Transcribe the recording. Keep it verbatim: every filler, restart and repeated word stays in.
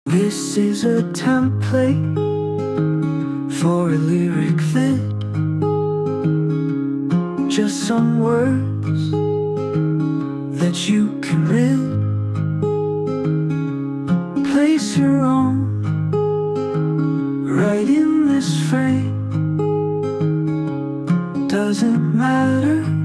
This is a template for a lyric vid. Just some words that you can read. Place your own right in this frame. Doesn't matter